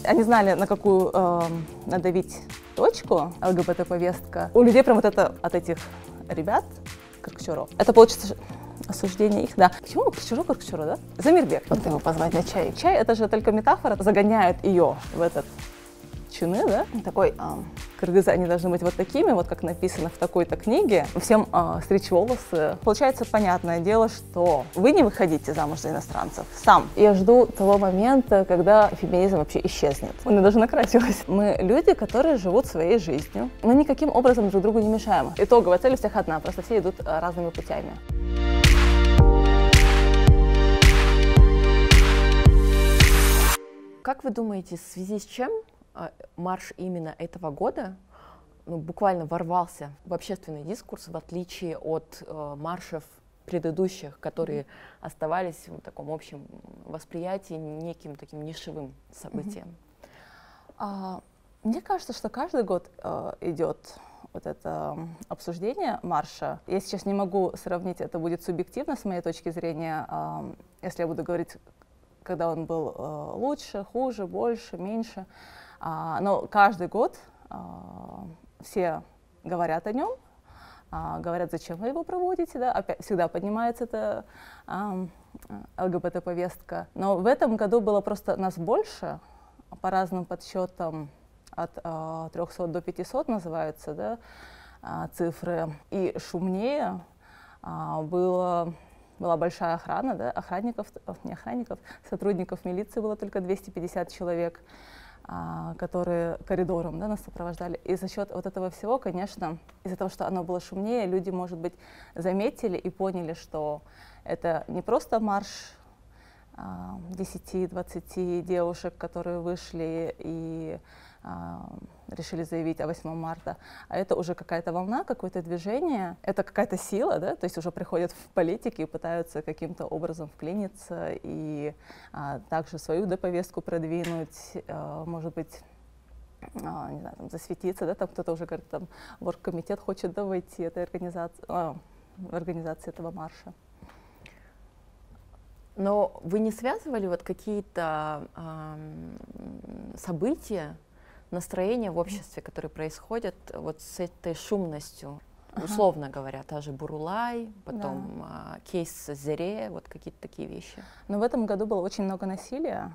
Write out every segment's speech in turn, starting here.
Они знали, на какую надавить точку ЛГБТ-повестка. У людей прям вот это от этих ребят, Каракчуров. Это получится осуждение их, да. Почему Каракчуров, да? Замирбек. Вот его позвать на чай. Чай — это же только метафора, загоняет ее в этот чины, да? Такой, кыргызы, они должны быть вот такими, вот как написано в такой-то книге. Всем стричь волосы. Получается, понятное дело, что вы не выходите замуж за иностранцев. Сам. Я жду того момента, когда феминизм вообще исчезнет. Он даже накрасилась. Мы люди, которые живут своей жизнью. Мы никаким образом друг другу не мешаем. Итоговая цель у всех одна, просто все идут разными путями. Как вы думаете, в связи с чем марш именно этого года буквально ворвался в общественный дискурс, в отличие от маршев предыдущих, которые оставались в таком общем восприятии неким таким нишевым событием? Мне кажется, что каждый год идет вот это обсуждение марша. Я сейчас не могу сравнить, это будет субъективно с моей точки зрения, если я буду говорить, когда он был лучше, хуже, больше, меньше. Но каждый год все говорят о нем, говорят, зачем вы его проводите, да? Опять всегда поднимается эта ЛГБТ-повестка. Но в этом году было просто нас больше, по разным подсчетам, от 300 до 500 называются, да, цифры, и шумнее была большая охрана, да, сотрудников милиции было только 250 человек, которые коридором, да, нас сопровождали. И за счет вот этого всего, конечно, из-за того, что оно было шумнее, люди, может быть, заметили и поняли, что это не просто марш 10-20 девушек, которые вышли и решили заявить о 8 марта, а это уже какая-то волна, какое-то движение, это какая-то сила, да, то есть уже приходят в политики и пытаются каким-то образом вклиниться и также свою повестку продвинуть, может быть, не знаю, там, засветиться, да, там кто-то уже говорит, там, оргкомитет хочет войти этой организации этого марша. Но вы не связывали вот какие-то события, настроения в обществе, которые происходят вот с этой шумностью? Условно говоря, та же Бурулай, потом кейс Зере, вот какие-то такие вещи. Но в этом году было очень много насилия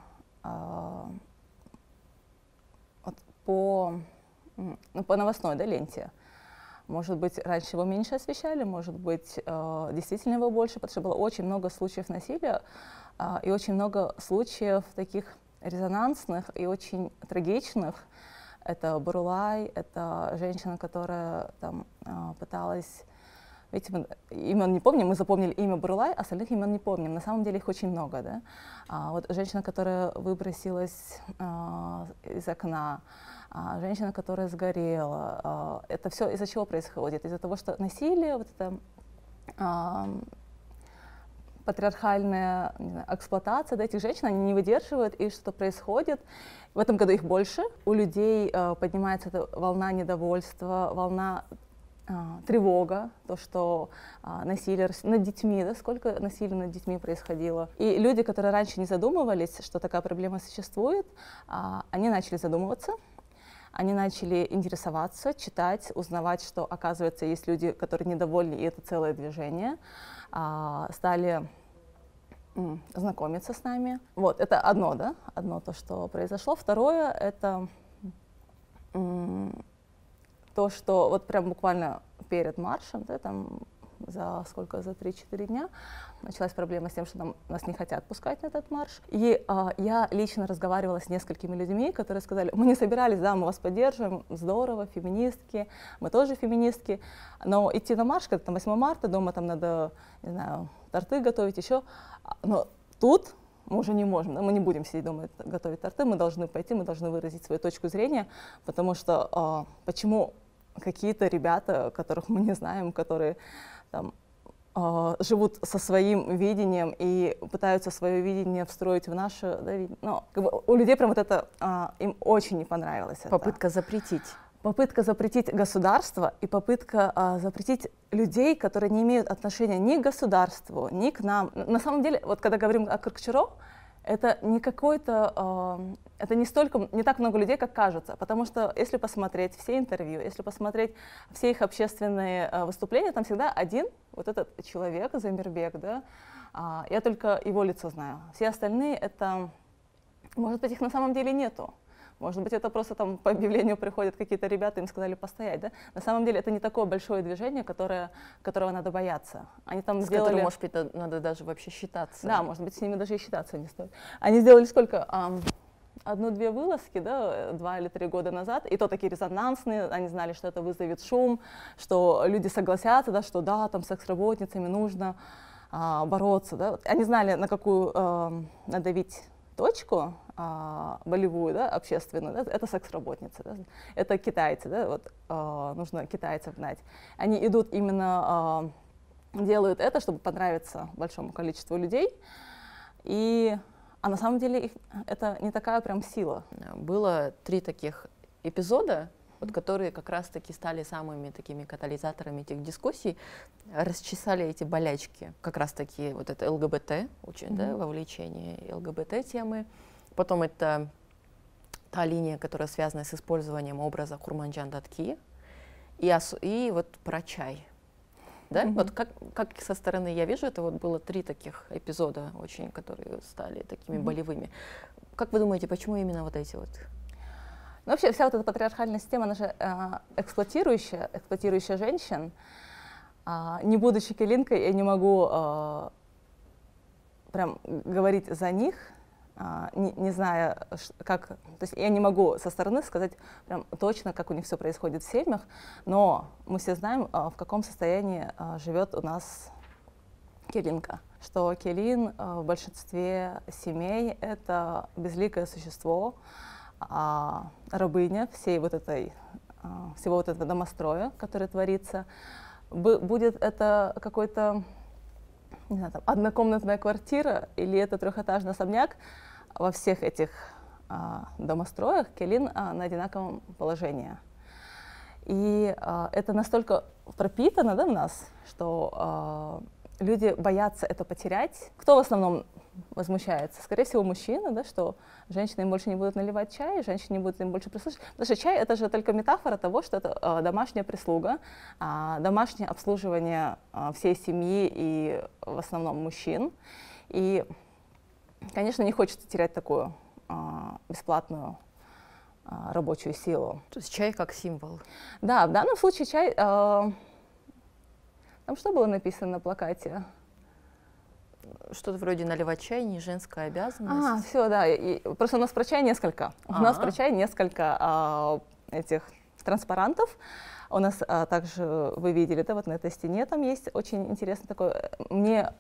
по новостной, да, ленте. Может быть, раньше его меньше освещали, может быть, действительно его больше, потому что было очень много случаев насилия и очень много случаев таких резонансных и очень трагичных. Это Бурулай, это женщина, которая там пыталась... Видите, мы имен не помним, мы запомнили имя Бурулай, остальных имен не помним. На самом деле их очень много, да? Вот женщина, которая выбросилась из окна, женщина, которая сгорела. Это все из-за чего происходит? Из-за того, что насилие, вот это патриархальная, не знаю, эксплуатация, да, этих женщин, они не выдерживают, и что-то происходит. В этом году их больше. У людей поднимается эта волна недовольства, волна тревога, то, что насилие над детьми, да, сколько насилия над детьми происходило. И люди, которые раньше не задумывались, что такая проблема существует, они начали задумываться, они начали интересоваться, читать, узнавать, что, оказывается, есть люди, которые недовольны, и это целое движение, стали знакомиться с нами. Вот, это одно, да, одно то, что произошло. Второе, это то, что вот прям буквально перед маршем, да, там за 3-4 дня началась проблема с тем, что нас не хотят пускать на этот марш. И я лично разговаривала с несколькими людьми, которые сказали, мы не собирались, да, мы вас поддерживаем, здорово, феминистки, мы тоже феминистки, но идти на марш, когда там 8 марта, дома там надо, не знаю, торты готовить еще, но тут мы уже не можем, да, мы не будем сидеть дома готовить торты, мы должны пойти, мы должны выразить свою точку зрения, потому что почему какие-то ребята, которых мы не знаем, которые там, живут со своим видением и пытаются свое видение встроить в наше, да, ну, как бы у людей прям вот это им очень не понравилось. Попытка запретить. Попытка запретить государство и попытка запретить людей, которые не имеют отношения ни к государству, ни к нам. На самом деле, вот когда говорим о Каракчуров, Это не какой-то, это не столько, не так много людей, как кажется, потому что если посмотреть все интервью, если посмотреть все их общественные выступления, там всегда один вот этот человек, Замирбек, да, я только его лицо знаю. Все остальные это, может быть, их на самом деле нету. Может быть, это просто там по объявлению приходят какие-то ребята, им сказали постоять, да? На самом деле это не такое большое движение, которого надо бояться. Они там сделали... которым, может быть, надо даже вообще считаться. Да, может быть, с ними даже и считаться не стоит. Они сделали сколько? Одну-две вылазки, да, 2 или 3 года назад, и то такие резонансные, они знали, что это вызовет шум, что люди согласятся, да, что да, там с секс-работницами нужно бороться, да. Они знали, на какую надавить точку болевую, да, общественную, да, это секс-работницы, да, это китайцы, да, вот, нужно китайцев гнать. Они идут именно, делают это, чтобы понравиться большому количеству людей, а на самом деле это не такая прям сила. Было 3 таких эпизода, вот, которые как раз-таки стали самыми такими катализаторами этих дискуссий, расчесали эти болячки. Как раз-таки вот это ЛГБТ, очень, да, вовлечение ЛГБТ-темы. Потом это та линия, которая связана с использованием образа Курманджан Датки, и вот про чай. Да? Вот как со стороны я вижу, это вот было 3 таких эпизода, очень, которые стали такими болевыми. Как вы думаете, почему именно вот эти вот? Ну, вообще вся вот эта патриархальная система, она же эксплуатирующая женщин. Не будучи келинкой, я не могу прям говорить за них, не зная, как, то есть я не могу со стороны сказать прям точно, как у них все происходит в семьях, но мы все знаем, в каком состоянии живет у нас келинка. Что келин в большинстве семей это безликое существо, рабыня всего вот этого домостроя, который творится. Будет это какой-то, не знаю, там, однокомнатная квартира или это 3-этажный особняк, во всех этих домостроях келин на одинаковом положении. И это настолько пропитано, да, в нас, что люди боятся это потерять. Кто в основном возмущается? Скорее всего, мужчины, да, что женщины им больше не будут наливать чай, женщины не будут им больше прислуживать. Потому что чай — это же только метафора того, что это домашняя прислуга, домашнее обслуживание всей семьи и в основном мужчин. И, конечно, не хочется терять такую бесплатную рабочую силу. То есть чай как символ. Да, в данном случае чай... Там что было написано на плакате? Что-то вроде наливать чай, не женская обязанность. Все, да. Просто у нас про чай несколько. У нас про чай несколько этих транспарантов. У нас также, вы видели, да, вот на этой стене там есть очень интересный такой... Мне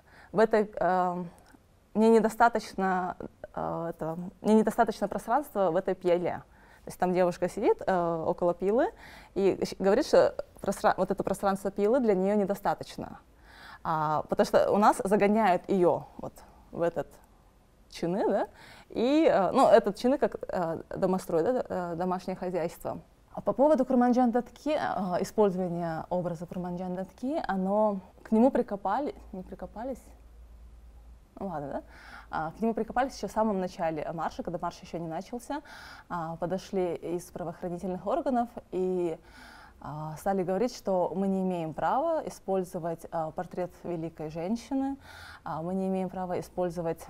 недостаточно пространства в этой пьеле. То есть там девушка сидит около пилы и говорит, что вот это пространство пилы для нее недостаточно. Потому что у нас загоняют ее вот в этот чины, да, и, ну, этот чины как домострой, да, домашнее хозяйство. А по поводу Курманджан Датки, использования образа Курманджан Датки, к нему не прикопались, ну ладно, да? К нему прикопались еще в самом начале марша, когда марш еще не начался. Подошли из правоохранительных органов и стали говорить, что мы не имеем права использовать портрет великой женщины, мы не имеем права использовать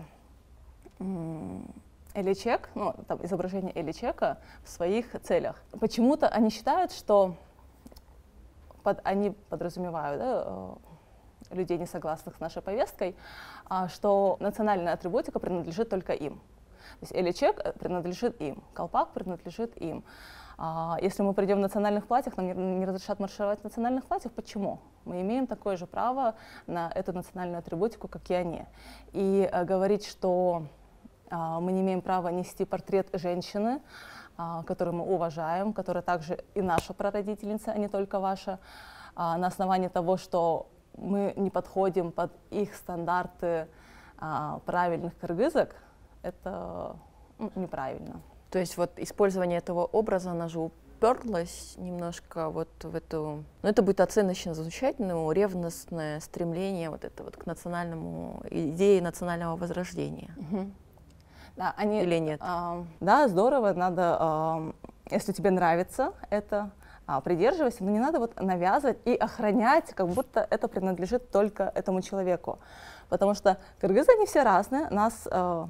Эличек, ну, там, изображение Эличека в своих целях. Почему-то они считают, что они подразумевают, да, людей, не согласных с нашей повесткой, что национальная атрибутика принадлежит только им. То есть Эличек принадлежит им, колпак принадлежит им. Если мы придем в национальных платьях, нам не разрешат маршировать в национальных платьях. Почему? Мы имеем такое же право на эту национальную атрибутику, как и они. И говорить, что мы не имеем права нести портрет женщины, которую мы уважаем, которая также и наша прародительница, а не только ваша, на основании того, что мы не подходим под их стандарты правильных кыргызок, это неправильно. То есть вот использование этого образа, она же уперлась немножко вот в эту... Ну, это будет оценочно звучать, но ревностное стремление вот это вот к национальному, идее национального возрождения. Да, они, или нет? Да, здорово, надо, если тебе нравится это, придерживайся, но не надо вот навязывать и охранять, как будто это принадлежит только этому человеку. Потому что кыргызы, они все разные, нас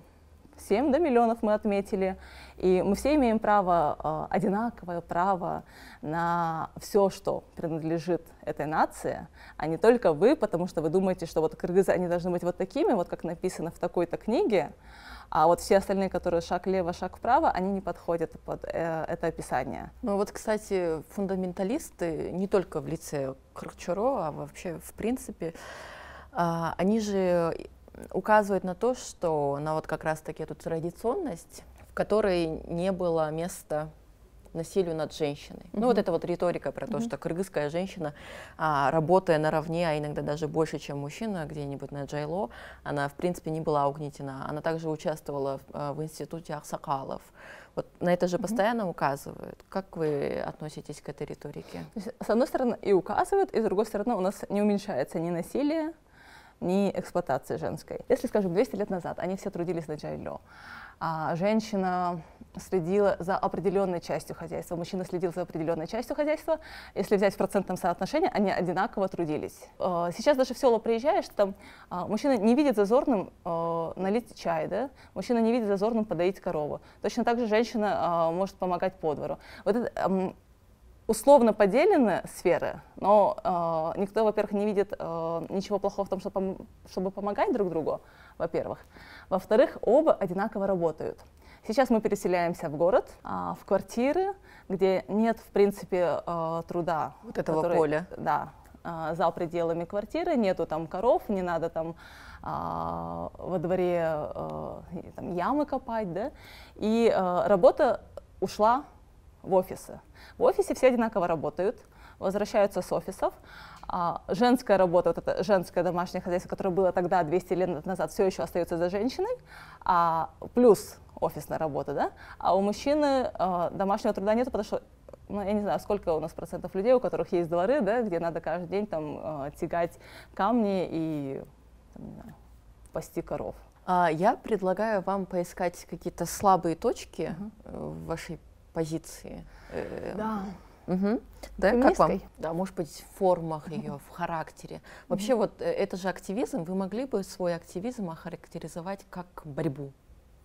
7 миллионов мы отметили, и мы все имеем право, одинаковое право на все, что принадлежит этой нации, а не только вы, потому что вы думаете, что вот кыргызы, они должны быть вот такими, вот как написано в такой-то книге, а вот все остальные, которые шаг влево, шаг вправо, они не подходят под это описание. Ну вот, кстати, фундаменталисты, не только в лице Кырчоро, а вообще в принципе, они же указывают на то, что на вот как раз-таки эту традиционность, в которой не было места насилию над женщиной. Ну вот эта вот риторика про то, что кыргызская женщина, работая наравне, а иногда даже больше, чем мужчина, где-нибудь на Джайло, она в принципе не была угнетена. Она также участвовала в институте Аксакалов. Вот на это же постоянно указывают. Как вы относитесь к этой риторике? С одной стороны и указывают, и с другой стороны у нас не уменьшается ни насилие, ни эксплуатации женской. Если, скажем, 200 лет назад они все трудились на Джайло, а женщина следила за определенной частью хозяйства, мужчина следил за определенной частью хозяйства, если взять в процентном соотношении, они одинаково трудились. Сейчас даже в село приезжаешь, там мужчина не видит зазорным налить чай, да? Мужчина не видит зазорным подоить корову. Точно так же женщина может помогать по двору. Вот это, условно поделены сферы, но никто, во-первых, не видит ничего плохого в том, чтобы помогать друг другу, во-первых. Во-вторых, оба одинаково работают. Сейчас мы переселяемся в город, в квартиры, где нет, в принципе, труда. Вот этого поля. Да, за пределами квартиры, нету там коров, не надо там во дворе там, ямы копать, да, и работа ушла в офисы. В офисе все одинаково работают, возвращаются с офисов. Женская работа, вот это женское домашнее хозяйство, которое было тогда, 200 лет назад, все еще остается за женщиной, плюс офисная работа, да? А у мужчины домашнего труда нет, потому что, ну, я не знаю, сколько у нас процентов людей, у которых есть дворы, да, где надо каждый день там тягать камни и, там, не знаю, пасти коров. Я предлагаю вам поискать какие-то слабые точки в вашей позиции. Да. Да, как вам? Да, может быть, в формах ее, в характере. Вообще, вот это же активизм. Вы могли бы свой активизм охарактеризовать как борьбу?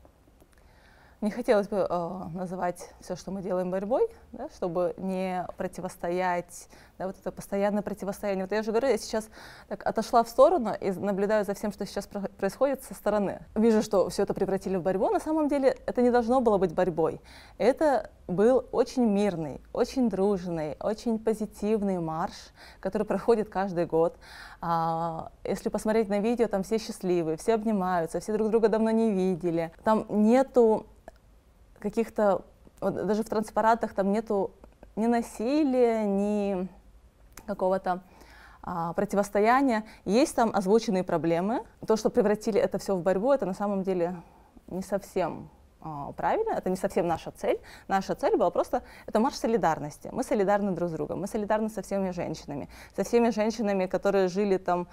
Не хотелось бы называть все, что мы делаем, борьбой, да, чтобы не противостоять, да, вот это постоянное противостояние. Вот я же говорю, я сейчас так отошла в сторону и наблюдаю за всем, что сейчас происходит со стороны. Вижу, что все это превратили в борьбу. На самом деле это не должно было быть борьбой. Это был очень мирный, очень дружный, очень позитивный марш, который проходит каждый год. Если посмотреть на видео, там все счастливые, все обнимаются, все друг друга давно не видели. Там нету каких-то, вот даже в транспарантах там нету ни насилия, ни какого-то противостояния. Есть там озвученные проблемы. То, что превратили это все в борьбу, это на самом деле не совсем правильно, это не совсем наша цель. Наша цель была просто, это марш солидарности. Мы солидарны друг с другом, мы солидарны со всеми женщинами, которые жили там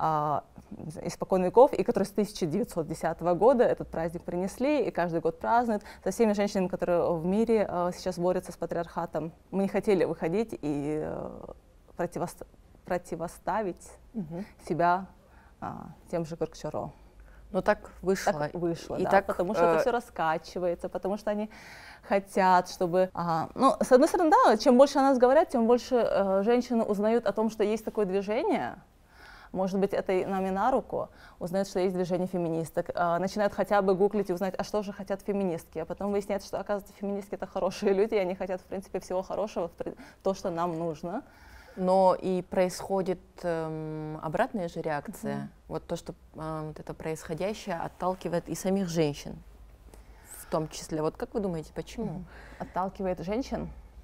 испокон веков, и которые с 1910 года этот праздник принесли, и каждый год празднуют, со всеми женщинами, которые в мире сейчас борются с патриархатом. Мы не хотели выходить и противоставить себя тем же Кырчоро. Но так вышло. Так вышло, и да, так, потому что это все раскачивается, потому что они хотят, чтобы... Ну, с одной стороны, да, чем больше о нас говорят, тем больше женщины узнают о том, что есть такое движение. Может быть, это и нами на руку, узнают, что есть движение феминисток, начинают хотя бы гуглить и узнать, а что же хотят феминистки. А потом выясняется, что, оказывается, феминистки — это хорошие люди, и они хотят, в принципе, всего хорошего, то, что нам нужно. Но и происходит обратная же реакция. Вот то, что вот это происходящее отталкивает и самих женщин в том числе. Вот как вы думаете, почему? Отталкивает женщин?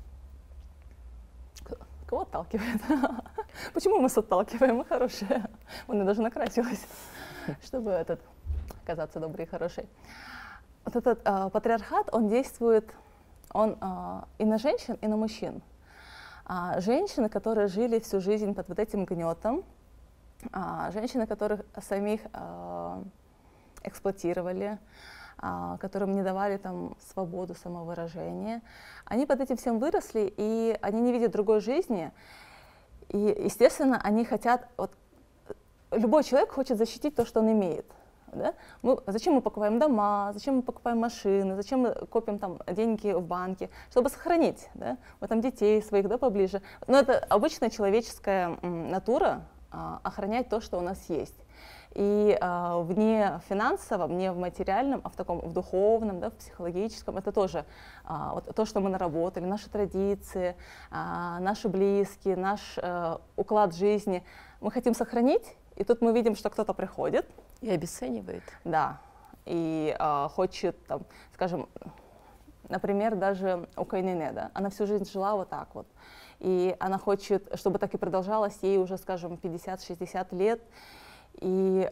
Кого отталкивает? Почему мы отталкиваем? Мы хорошие. Я даже накрасилась, чтобы казаться доброй и хорошей. Вот этот патриархат, он действует и на женщин, и на мужчин. Женщины, которые жили всю жизнь под вот этим гнетом, женщины, которых самих эксплуатировали, которым не давали там свободу самовыражения. Они под этим всем выросли, и они не видят другой жизни. И, естественно, они хотят, вот, любой человек хочет защитить то, что он имеет. Да? Зачем мы покупаем дома, зачем мы покупаем машины, зачем мы копим там деньги в банке, чтобы сохранить, да? Вот, там, детей своих, да, поближе. Но это обычная человеческая натура охранять то, что у нас есть. И вне финансовом, не в материальном, а в духовном, да, в психологическом, это тоже вот то, что мы наработали, наши традиции, наши близкие, наш уклад жизни. Мы хотим сохранить, и тут мы видим, что кто-то приходит. И обесценивает. Да, и хочет, там, скажем, например, даже у Кайнене, да, она всю жизнь жила вот так вот. И она хочет, чтобы так и продолжалось, ей уже, скажем, 50-60 лет. И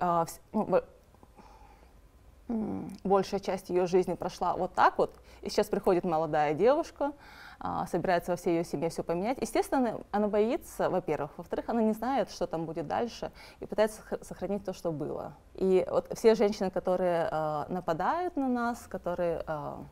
большая часть ее жизни прошла вот так вот. И сейчас приходит молодая девушка, собирается во всей ее семье все поменять. Естественно, она боится, во-первых. Во-вторых, она не знает, что там будет дальше, и пытается сохранить то, что было. И вот все женщины, которые нападают на нас, которые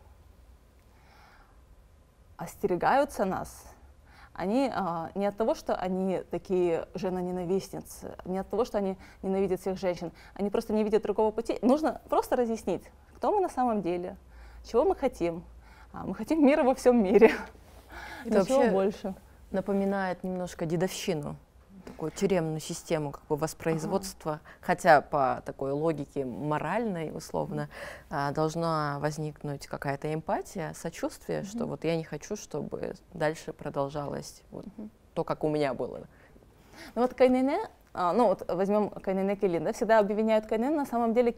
остерегаются нас, они не от того, что они такие женоненавистницы, не от того, что они ненавидят всех женщин, они просто не видят другого пути. Нужно просто разъяснить, кто мы на самом деле, чего мы хотим. Мы хотим мира во всем мире. Это ничего больше. Напоминает немножко дедовщину, такую тюремную систему как бы воспроизводства, хотя по такой логике моральной, условно, должна возникнуть какая-то эмпатия, сочувствие, что вот я не хочу, чтобы дальше продолжалось вот то, как у меня было. Ну вот Кайнене, ну вот возьмем Кайнене Келин, да, всегда обвиняют Кайнене, на самом деле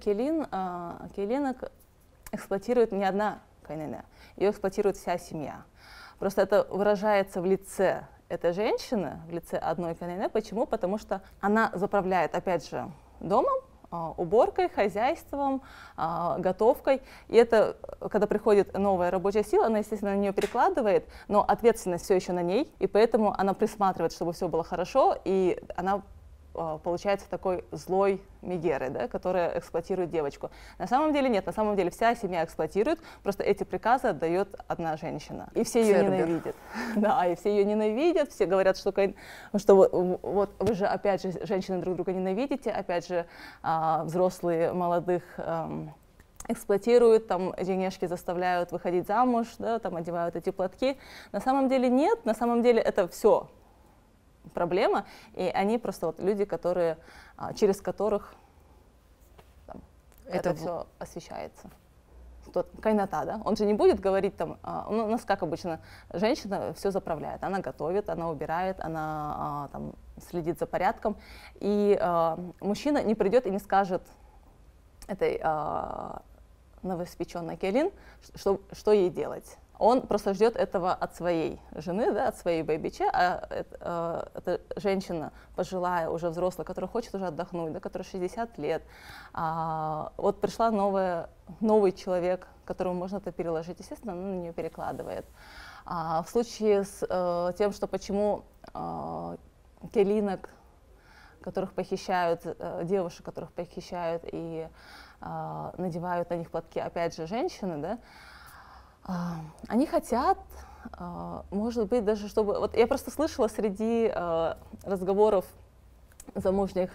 Келин эксплуатирует не одна Кайнене, ее эксплуатирует вся семья. Просто это выражается в лице этой женщины, в лице одной Кайнене. Почему? Потому что она заправляет, опять же, домом, уборкой, хозяйством, готовкой. И это, когда приходит новая рабочая сила, она, естественно, на нее перекладывает, но ответственность все еще на ней, и поэтому она присматривает, чтобы все было хорошо, и она получается такой злой Мегерой, да, которая эксплуатирует девочку. На самом деле нет, на самом деле вся семья эксплуатирует, просто эти приказы отдает одна женщина. И все ее ненавидят. Да, и все ее ненавидят, все говорят, что вот вы же, опять же, женщины друг друга ненавидите, опять же, взрослые молодых эксплуатируют, там денежки заставляют выходить замуж, да, там одевают эти платки. На самом деле нет, на самом деле это все проблема, и они просто вот люди, которые, через которых там, это все освещается. Кайната, да? Он же не будет говорить там, у нас как обычно, женщина все заправляет, она готовит, она убирает, она там, следит за порядком, и мужчина не придет и не скажет этой новоиспеченной Келин, что ей делать. Он просто ждет этого от своей жены, да, от своей бэйбича, это женщина пожилая, уже взрослая, которая хочет уже отдохнуть, да, которая 60 лет. Вот пришла новый человек, которому можно это переложить, естественно, она на нее перекладывает. В случае с тем, что почему келинок, которых похищают, девушек, которых похищают и надевают на них платки, опять же, женщины, да, они хотят, может быть, даже чтобы... Вот я просто слышала среди разговоров замужних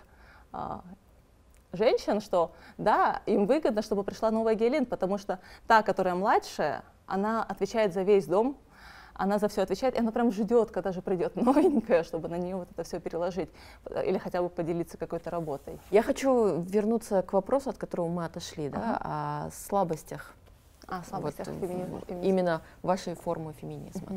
женщин, что да, им выгодно, чтобы пришла новая Келин, потому что та, которая младшая, она отвечает за весь дом, она за все отвечает, и она прям ждет, когда же придет новенькая, чтобы на нее вот это все переложить или хотя бы поделиться какой-то работой. Я хочу вернуться к вопросу, от которого мы отошли, да, о слабостях. Слабостях вот, феминизма. Именно вашей формы феминизма.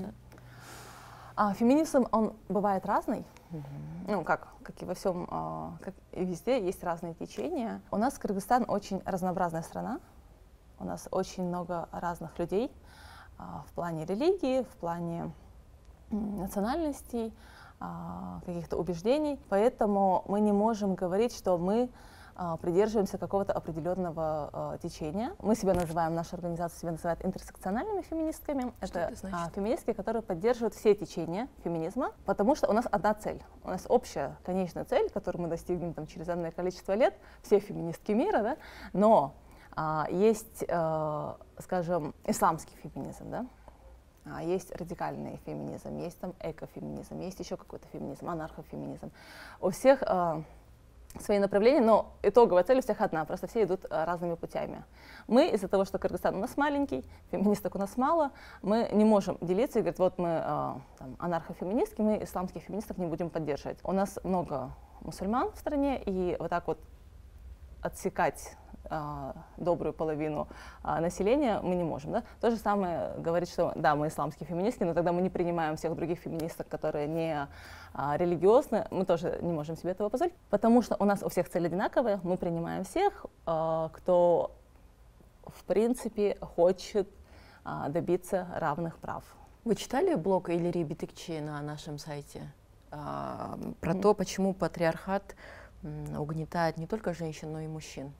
Да? Феминизм, он бывает разный. Ну, как и во всем, как и везде, есть разные течения. У нас Кыргызстан очень разнообразная страна. У нас очень много разных людей в плане религии, в плане национальностей, каких-то убеждений. Поэтому мы не можем говорить, что мы придерживаемся какого-то определенного течения. Мы себя называем, наша организация себя называет интерсекциональными феминистками. Это феминистки, которые поддерживают все течения феминизма, потому что у нас одна цель. У нас общая конечная цель, которую мы достигнем там, через энное количество лет, все феминистки мира, да? Но Есть, скажем, исламский феминизм, да? Есть радикальный феминизм, есть там экофеминизм, есть еще какой-то феминизм, анархофеминизм. У всех свои направления, но итоговая цель у всех одна, просто все идут разными путями. Мы из-за того, что Кыргызстан у нас маленький, феминисток у нас мало, мы не можем делиться и говорить, вот мы там, анархофеминистки, мы исламских феминисток не будем поддерживать. У нас много мусульман в стране, и вот так вот отсекать добрую половину населения мы не можем. Да? То же самое говорит, что да, мы исламские феминистки, но тогда мы не принимаем всех других феминисток, которые не религиозны, мы тоже не можем себе этого позволить, потому что у нас у всех цель одинаковая, мы принимаем всех, кто в принципе хочет добиться равных прав. Вы читали блог Иллирии Битикчи на нашем сайте про то, почему патриархат угнетает не только женщин, но и мужчин?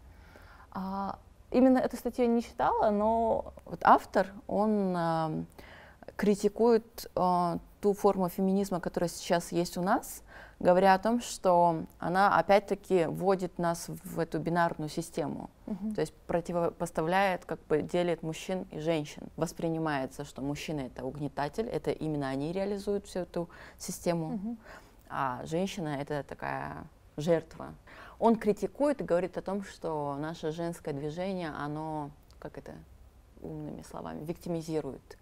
Именно эту статью я не читала, но вот автор, он критикует ту форму феминизма, которая сейчас есть у нас, говоря о том, что она опять-таки вводит нас в эту бинарную систему, то есть противопоставляет, как бы делит мужчин и женщин. Воспринимается, что мужчина — это угнетатель, это именно они реализуют всю эту систему, а женщина — это такая жертва. Он критикует и говорит о том, что наше женское движение, оно, как это умными словами, виктимизирует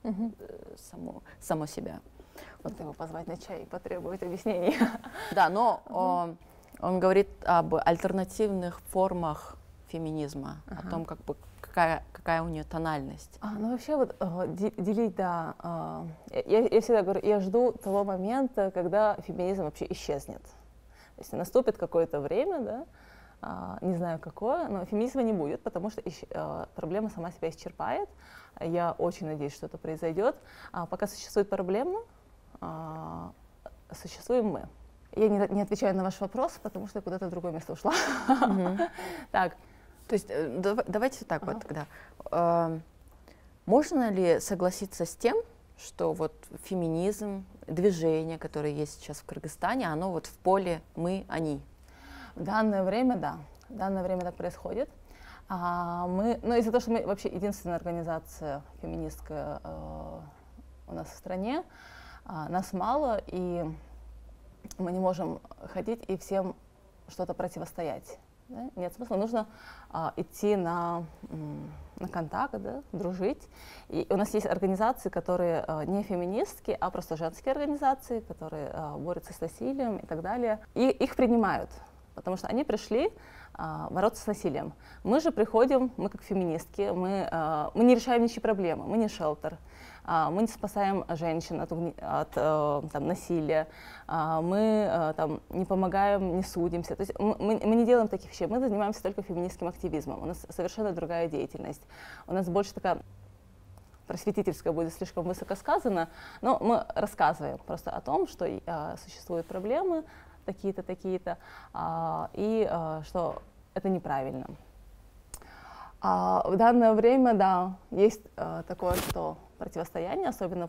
само себя. Вот его позвать на чай и потребовать объяснений. Да, но он говорит об альтернативных формах феминизма, о том, как бы, какая у нее тональность. Ну вообще вот делить, да, я всегда говорю, я жду того момента, когда феминизм вообще исчезнет. Если наступит какое-то время, да, не знаю какое, но феминизма не будет, потому что проблема сама себя исчерпает. Я очень надеюсь, что это произойдет. Пока существует проблема, существуем мы. Я не отвечаю на ваш вопрос, потому что я куда-то в другое место ушла. Так. То есть давайте так вот тогда. Можно ли согласиться с тем, что вот феминизм, движение, которое есть сейчас в Кыргызстане, оно вот в поле «мы», «они»? В данное время, да. В данное время так происходит. Ну, из-за того, что мы вообще единственная организация феминистская у нас в стране, нас мало, и мы не можем ходить и всем что-то противостоять. Да? Нет смысла, нужно идти на контакт, да, дружить. И у нас есть организации, которые не феминистские, а просто женские организации, которые борются с насилием и так далее. И их принимают, потому что они пришли бороться с насилием. Мы же приходим, мы как феминистки, мы не решаем ничьи проблемы, мы не шелтер, мы не спасаем женщин от там, насилия, мы там, не помогаем, не судимся. То есть мы не делаем таких вещей, мы занимаемся только феминистским активизмом. У нас совершенно другая деятельность. У нас больше такая просветительская, будет слишком высоко сказано, но мы рассказываем просто о том, что существуют проблемы, такие-то, такие-то, и что это неправильно. В данное время, да, есть такое, что противостояние, особенно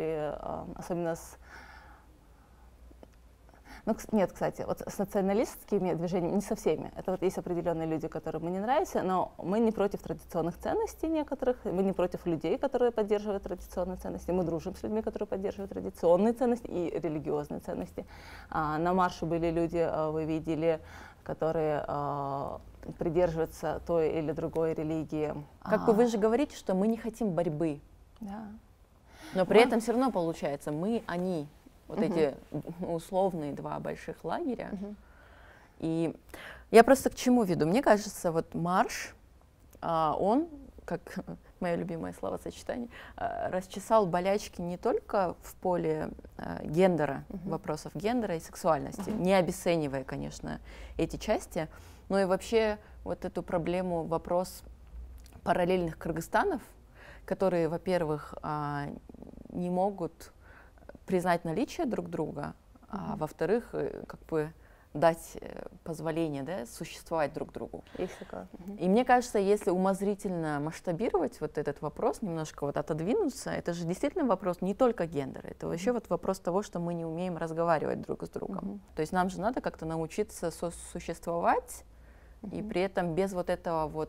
нет, кстати, вот с националистскими движениями, не со всеми. Это вот есть определенные люди, которым мы не нравятся, но мы не против традиционных ценностей некоторых, мы не против людей, которые поддерживают традиционные ценности, мы дружим с людьми, которые поддерживают традиционные ценности и религиозные ценности. На марше были люди, вы видели, которые придерживаются той или другой религии. Как бы вы же говорите, что мы не хотим борьбы, да. Но при этом все равно получается мы, они. Вот эти условные два больших лагеря. И я просто к чему веду? Мне кажется, вот марш, он, как мое любимое словосочетание, расчесал болячки не только в поле гендера, вопросов гендера и сексуальности, не обесценивая, конечно, эти части, но и вообще вот эту проблему, вопрос параллельных Кыргызстанов, которые, во-первых, не могут признать наличие друг друга, а во-вторых, как бы дать позволение, да, существовать друг другу. И мне кажется, если умозрительно масштабировать вот этот вопрос, немножко вот отодвинуться, это же действительно вопрос не только гендера, это вообще вот вопрос того, что мы не умеем разговаривать друг с другом. То есть нам же надо как-то научиться сосуществовать, и при этом без вот этого вот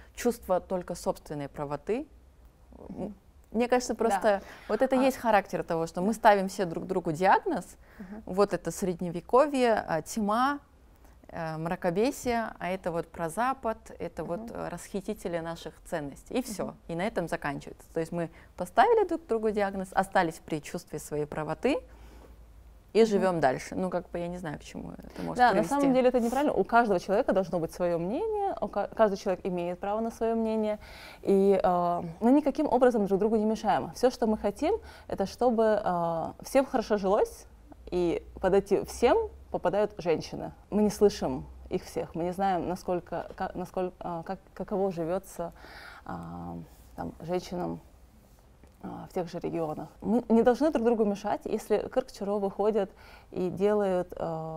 чувство только собственной правоты. Мне кажется, просто вот это есть характер того, что мы ставим все друг другу диагноз, вот это средневековье, тьма, мракобесие, а это вот про Запад, это вот расхитители наших ценностей, и все, и на этом заканчивается. То есть мы поставили друг другу диагноз, остались при чувстве своей правоты и живем дальше. Ну, как бы я не знаю, к чему это может привести. На самом деле это неправильно. У каждого человека должно быть свое мнение, каждый человек имеет право на свое мнение, и мы никаким образом друг другу не мешаем. Все, что мы хотим, это чтобы всем хорошо жилось, и под эти всем попадают женщины. Мы не слышим их всех, мы не знаем, каково живется женщинам в тех же регионах. Мы не должны друг другу мешать. Если Кыргыз-Чоро выходят и делают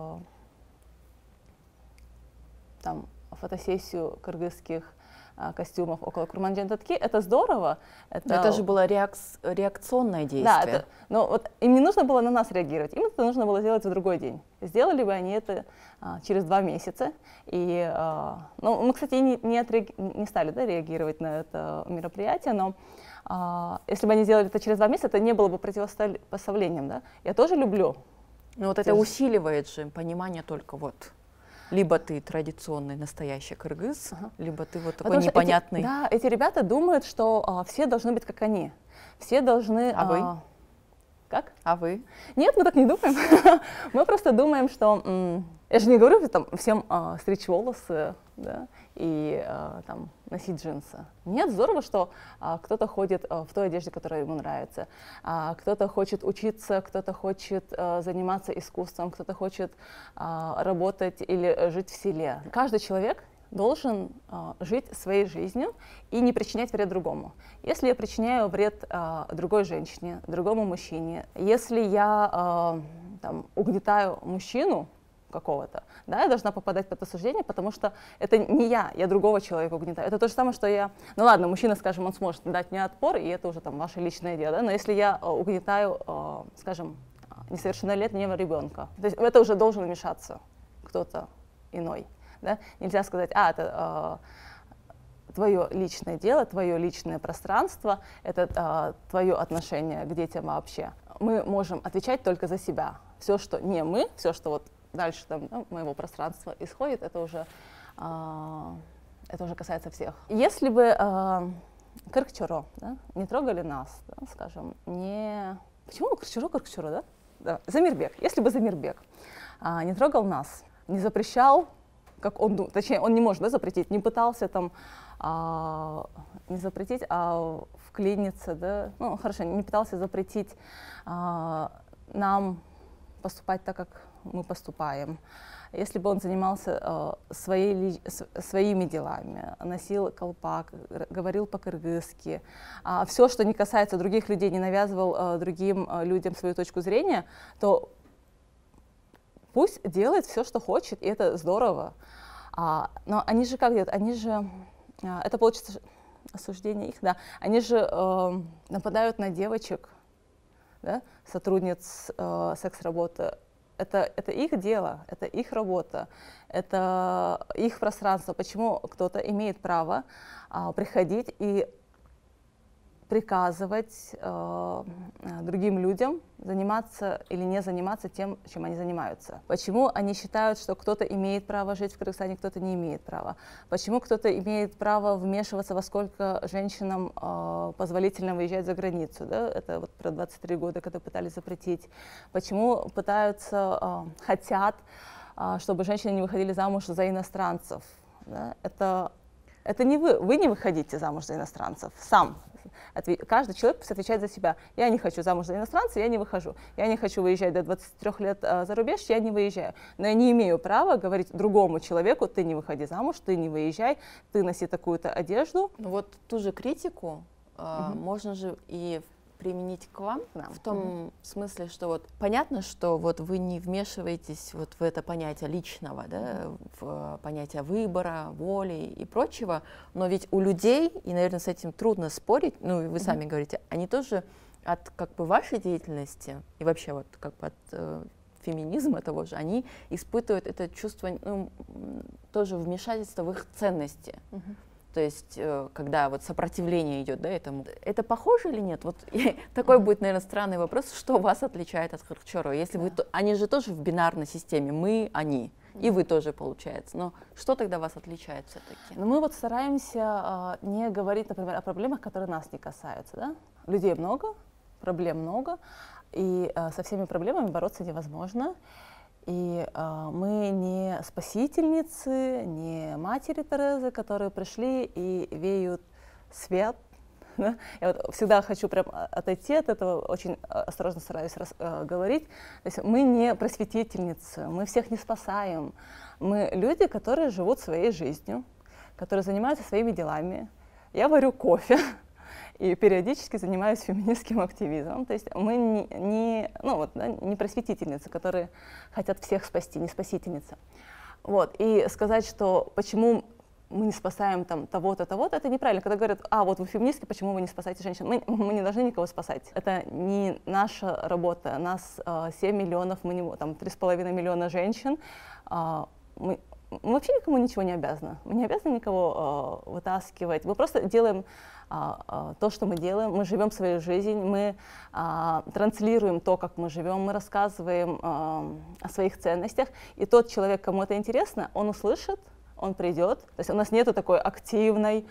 фотосессию кыргызских костюмов около Курманджан-Татки, это здорово. Это же было реакционное действие. Да, но вот им не нужно было на нас реагировать, им это нужно было сделать в другой день. Сделали бы они это через 2 месяца. И, мы, кстати, не стали реагировать на это мероприятие, но если бы они сделали это через 2 месяца, это не было бы противопоставлением. Да? Я тоже люблю. Но вот это усиливает же понимание только вот. Либо ты традиционный настоящий кыргыз, либо ты вот такой непонятный. Эти ребята думают, что все должны быть как они. Все должны... А вы? Как? А вы? Нет, мы так не думаем. Мы просто думаем, что... Я же не говорю всем стричь волосы, да, и носить джинсы. Нет, здорово, что кто-то ходит в той одежде, которая ему нравится, кто-то хочет учиться, кто-то хочет заниматься искусством, кто-то хочет работать или жить в селе. Каждый человек должен жить своей жизнью и не причинять вред другому. Если я причиняю вред другой женщине, другому мужчине, если я угнетаю мужчину какого-то, я должна попадать под осуждение, потому что это не я другого человека угнетаю. Это то же самое, что я... Ну ладно, мужчина, скажем, он сможет дать мне отпор, и это уже ваше личное дело, но если я угнетаю, скажем, несовершеннолетнего ребенка, то есть это уже должен вмешаться кто-то иной. Да? Нельзя сказать, это твое личное дело, твое личное пространство, это твое отношение к детям вообще. Мы можем отвечать только за себя. Все, что не мы, все, что вот дальше моего пространства исходит, это уже касается всех. Если бы Кыргыз-Чоро не трогали нас, скажем, не... Почему Кыргыз-Чоро, да? Замирбек. Если бы Замирбек не трогал нас, не запрещал, как он, точнее, он не может запретить, не пытался не запретить, а вклиниться, не пытался запретить нам поступать так, как мы поступаем. Если бы он занимался своими делами, носил колпак, говорил по-кыргызски, все, что не касается других людей, не навязывал другим людям свою точку зрения, то пусть делает все, что хочет, и это здорово. Но они же как делают? Они же, это получится осуждение их, да, они же нападают на девочек, да, сотрудниц секс-работы. Это их дело, это их работа, это их пространство. Почему кто-то имеет право приходить и приказывать другим людям заниматься или не заниматься тем, чем они занимаются? Почему они считают, что кто-то имеет право жить в Кыргызстане, кто-то не имеет права? Почему кто-то имеет право вмешиваться, во сколько женщинам позволительно выезжать за границу? Да? Это вот про 23 года, когда пытались запретить. Почему хотят, чтобы женщины не выходили замуж за иностранцев? Да? Это не вы не выходите замуж за иностранцев, сам. Каждый человек пусть отвечает за себя. Я не хочу замуж за иностранца, я не выхожу. Я не хочу выезжать до 23 лет за рубеж, я не выезжаю. Но я не имею права говорить другому человеку: ты не выходи замуж, ты не выезжай, ты носи такую-то одежду. Вот ту же критику можно же и применить к вам, в том смысле, что вот понятно, что вот вы не вмешиваетесь вот в это понятие личного, да, в понятие выбора, воли и прочего, но ведь у людей, и, наверное, с этим трудно спорить, ну, и вы сами говорите, они тоже от как бы вашей деятельности и вообще вот как бы от феминизма того же, они испытывают это чувство, ну, тоже вмешательства в их ценности. То есть, когда вот сопротивление идет, да, этому. Это похоже или нет? Вот такой будет, наверное, странный вопрос, что вас отличает от Харчорова? Если вы, они же тоже в бинарной системе, мы, они, и вы тоже, получается. Но что тогда вас отличает все-таки? Ну, мы вот стараемся не говорить, например, о проблемах, которые нас не касаются, да? Людей много, проблем много, и со всеми проблемами бороться невозможно. И мы не спасительницы, не матери Терезы, которые пришли и веют свет. Да? Я вот всегда хочу прям отойти от этого, очень осторожно стараюсь говорить. То есть мы не просветительницы, мы всех не спасаем. Мы люди, которые живут своей жизнью, которые занимаются своими делами. Я варю кофе и периодически занимаюсь феминистским активизмом. То есть мы не просветительницы, которые хотят всех спасти, не спасительницы. Вот. И сказать, что почему мы не спасаем там того-то, того-то, это неправильно. Когда говорят, вот вы феминистки, почему вы не спасаете женщин? Мы не должны никого спасать. Это не наша работа. Нас 7 миллионов, там 3,5 миллиона женщин. Мы вообще никому ничего не обязаны. Мы не обязаны никого вытаскивать. Мы просто делаем то, что мы делаем. Мы живем свою жизнь, мы транслируем то, как мы живем, мы рассказываем о своих ценностях. И тот человек, кому это интересно, он услышит, он придет. То есть у нас нету такой активной,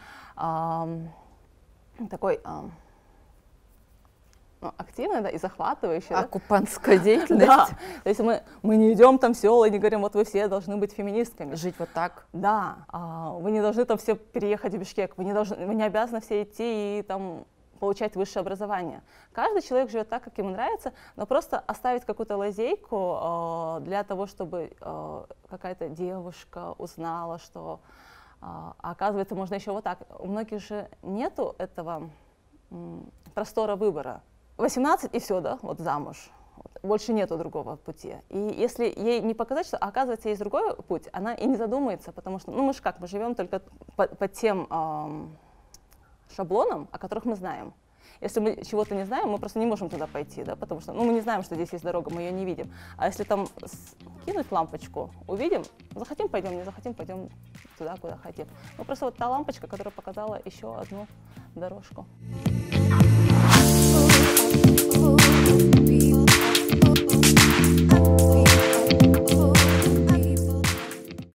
активной, да, и захватывающей. Оккупантская деятельность. Да. То есть мы не идем там в села и не говорим, вот вы все должны быть феминистками. Жить вот так. Да. Вы не должны там все переехать в Бишкек, вы не обязаны все идти и там получать высшее образование. Каждый человек живет так, как ему нравится, но просто оставить какую-то лазейку для того, чтобы какая-то девушка узнала, что оказывается можно еще вот так. У многих же нету этого простора выбора. 18 и все, да, вот замуж. Больше нету другого пути. И если ей не показать, что оказывается есть другой путь, она и не задумается, потому что, мы живем только по тем шаблонам, о которых мы знаем. Если мы чего-то не знаем, мы просто не можем туда пойти, да, потому что мы не знаем, что здесь есть дорога, мы ее не видим. А если там кинуть лампочку, увидим, захотим, пойдем, не захотим, пойдем туда, куда хотим. Просто вот та лампочка, которая показала еще одну дорожку.